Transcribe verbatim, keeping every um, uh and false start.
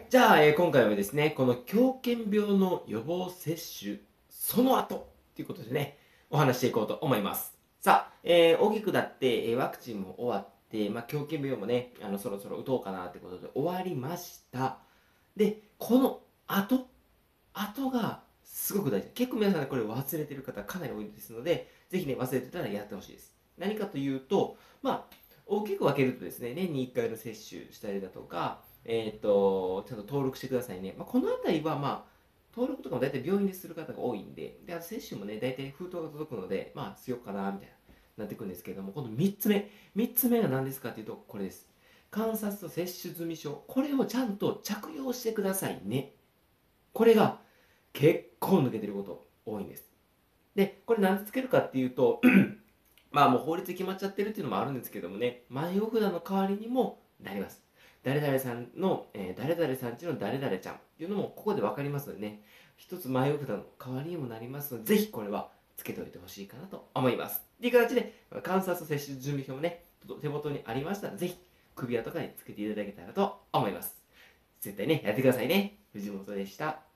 じゃあ、えー今回はですね、この狂犬病の予防接種、その後ということでね、お話していこうと思います。さあ、えー大きくなって、えーワクチンも終わって、まあ、狂犬病もね、あのそろそろ打とうかなってことで終わりました。で、この後、後がすごく大事。結構皆さんねこれ忘れてる方かなり多いですので、ぜひね、忘れてたらやってほしいです。何かというと、まあ、大きく分けるとですね、年にいっかいの接種したりだとか、えっ、と、ちゃんと登録してくださいね。まあ、このあたりは、まあ、登録とかも大体病院でする方が多いんで、で、あと接種もね、大体封筒が届くので、まあ、しようかな、みたいな、なってくるんですけれども、今度みっつめ。みっつめが何ですかというと、これです。観察と接種済証。これをちゃんと着用してくださいね。これが結構抜けてること多いんです。で、これなんでつけるかっていうと、まあもう法律で決まっちゃってるっていうのもあるんですけどもね、迷子札の代わりにもなります。誰々さんの、えー誰々さんちの誰々ちゃんっていうのもここで分かりますのでね、一つ迷子札の代わりにもなりますので、ぜひこれはつけておいてほしいかなと思います。っていう形で、観察接種準備表もね、手元にありましたら、ぜひ首輪とかにつけていただけたらと思います。絶対ね、やってくださいね。藤本でした。